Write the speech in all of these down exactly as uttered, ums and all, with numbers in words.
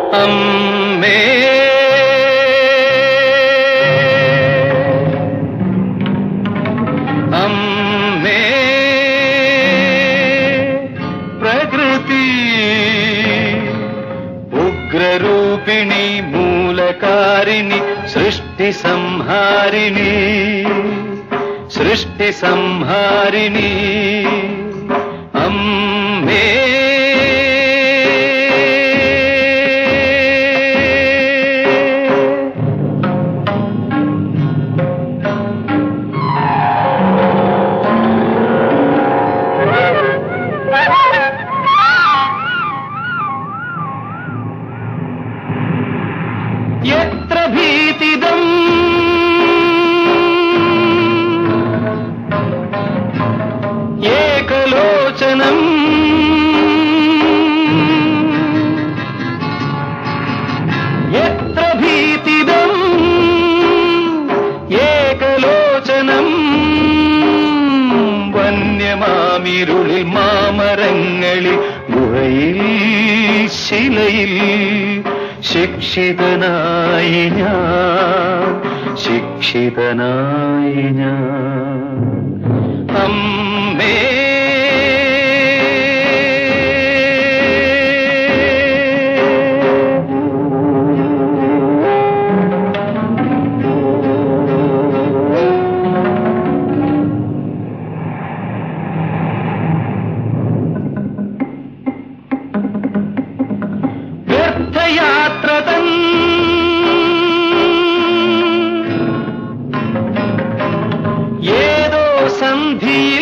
അമ്മേ അമ്മേ പ്രകൃതി ഉഗ്രരൂപിണി മൂലകാരിണി സൃഷ്ടി സംഹാരിണി സൃഷ്ടി സംഹാരിണി അമ്മേ എത്ര ഭീതിദം ഏകലോചനം എത്ര ഭീതിദം ഏകലോചനം വന്യമാമിരുളിൽ മാമരങ്ങളിൽ ഗുഹയിൽ ശിലയിൽ ശിക്ഷിതനായി ഞാൻ ശിക്ഷിതനായി ഞാൻ അമ്മേ യാത്ര തൻ ഏതോ സന്ധിയിൽ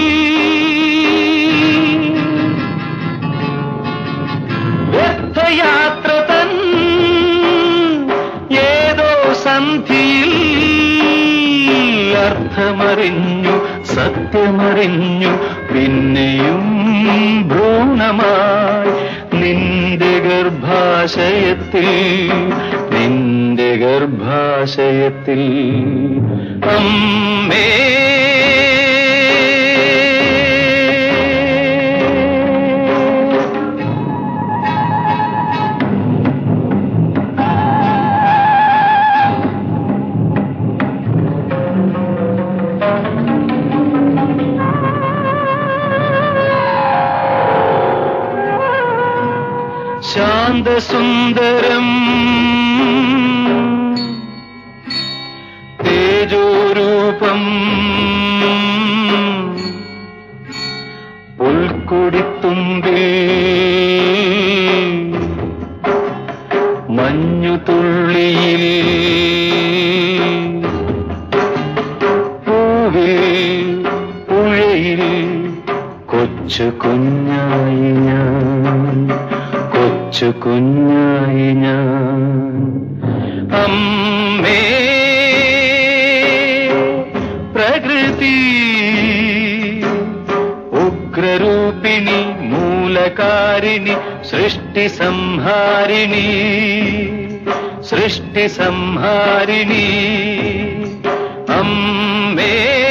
വ്യർത്ഥയാത്ര തൻ ഏതോ സന്ധിയിൽ അർത്ഥമറിഞ്ഞു സത്യമറിഞ്ഞു പിന്നെയും ഭ്രൂണമായി നിന്റെ ഗർഭാശയത്തിൽ നിന്റെ ഗർഭാശയത്തിൽ അമ്മേ ശാന്തസുന്ദരം തേജോരൂപം പുൽക്കൊടിത്തുമ്പിൽ മഞ്ഞുതുള്ളിയിൽ പൂവിൽ പുഴയിൽ കൊച്ചു കുഞ്ഞായി ഞാൻ കൊച്ചു കുഞ്ഞായി ഞാൻ അമ്മേ പ്രകൃതി ഉഗ്രരൂപിണി മൂലകാരിണി സൃഷ്ടി സംഹാരിണി സൃഷ്ടി സംഹാരിണി അമ്മേ